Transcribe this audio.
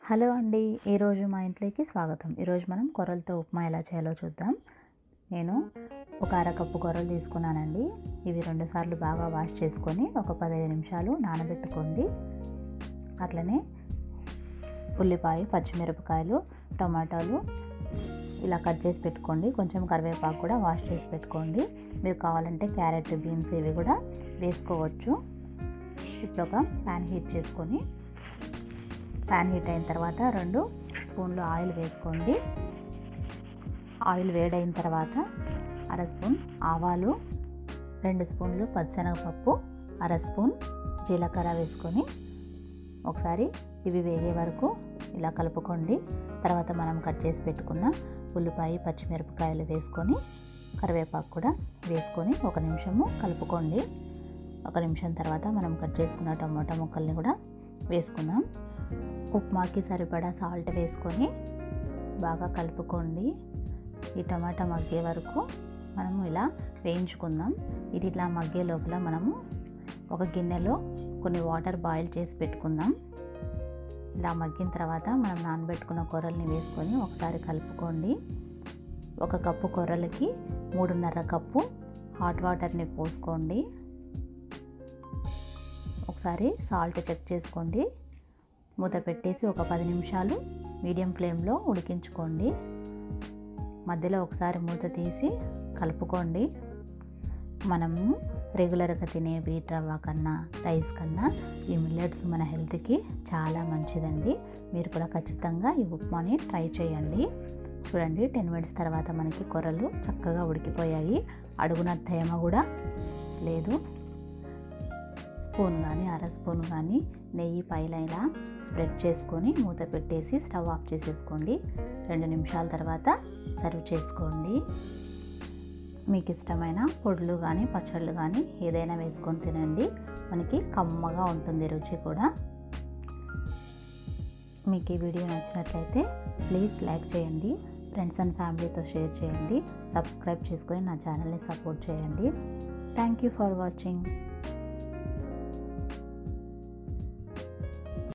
Hello అండి, ఈరోజు మా ఇంట్లోకి స్వాగతం. ఈరోజు మనం కొర్రలతో ఉప్మా ఎలా చేయాలో చూద్దాం. నేను ఒక అరకప్పు కొర్రలు తీసుకున్నానండి. ఇవి 2 సార్లు బాగా వాష్ చేసుకొని ఒక 15 నిమిషాలు నానబెట్టుకోండి. అట్లనే ఉల్లిపాయ, పచ్చిమిరపకాయలు, టమాటాలు ఇలా కట్ చేసి పెట్టుకోండి. కొంచెం కరివేపాకు కూడా వాష్ చేసి పెట్టుకోండి. మీరు కావాలంటే క్యారెట్, బీన్స్ ఇవి కూడా వేసుకోవచ్చు. ఇప్పుడు ఒక ప్యాన్ హీట్ చేసుకొని ప్యాన్ హీట్ అయిన తర్వాత 2 స్పూన్లు ఆయిల్ వేసుకోండి. ఆయిల్ వేడైన తర్వాత 1/2 స్పూన్ ఆవాలు, 2 స్పూన్లు పచ్చిశనగపప్పు, 1/2 స్పూన్ జీలకర్ర వేసుకొని ఒకసారి ఇవి వేగే వరకు ఇలా కలుపుకోండి. తర్వాత మనం కట్ చేసి పెట్టుకున్న ఉల్లిపాయ, పచ్చిమిరపకాయలు వేసుకొని కరివేపాకు కూడా వేసుకొని 1 నిమిషము కలుపుకోండి. 1 నిమిషం తర్వాత మనం కట్ చేసుకున్న టమాటా ముక్కల్ని కూడా వేసుకుందాం. ఉప్మాకి సరిపడా సాల్ట్ వేసుకొని బాగా కలుపుకోండి. ఈ టమాటా మగ్గే వరకు మనము ఇలా వేయించుకుందాం. ఇది ఇలా మగ్గే లోపల మనము ఒక గిన్నెలో కొన్ని వాటర్ బాయిల్ చేసి పెట్టుకుందాం. ఇలా మగ్గిన తర్వాత మనం నానబెట్టుకున్న కొర్రల్ని వేసుకొని ఒకసారి కలుపుకోండి. 1 కప్పు కొర్రలకి 3.5 కప్పు హాట్ వాటర్ని పోసుకోండి. ఒకసారి సాల్ట్ చెక్ చేసుకోండి. మూత పెట్టేసి ఒక 10 నిమిషాలు మీడియం ఫ్లేమ్లో ఉడికించుకోండి. మధ్యలో ఒకసారి మూత తీసి కలుపుకోండి. మనము రెగ్యులర్గా తినే వీట్ రవ్వ కన్నా, రైస్ కన్నా ఈ మిల్లెట్స్ మన హెల్త్కి చాలా మంచిదండి. మీరు కూడా ఖచ్చితంగా ఈ ఉప్మాని ట్రై చేయండి. చూడండి, 10 మినిట్స్ తర్వాత మనకి కొర్రలు చక్కగా ఉడికిపోయాయి. అడుగున తేమ కూడా లేదు. స్పూన్ కానీ 1/2 స్పూన్ కానీ నెయ్యి పైన ఇలా స్ప్రెడ్ చేసుకొని మూత పెట్టేసి స్టవ్ ఆఫ్ చేసేసుకోండి. 2 నిమిషాల తర్వాత సర్వ్ చేసుకోండి. మీకు ఇష్టమైన పొడులు కానీ, పచ్చళ్ళు కానీ ఏదైనా వేసుకొని తినండి. మనకి కమ్మగా ఉంటుంది రుచి కూడా. మీకు ఈ వీడియో నచ్చినట్లయితే ప్లీజ్ లైక్ చేయండి, ఫ్రెండ్స్ అండ్ ఫ్యామిలీతో షేర్ చేయండి, సబ్స్క్రైబ్ చేసుకొని నా ఛానల్ని సపోర్ట్ చేయండి. Thank you for watching.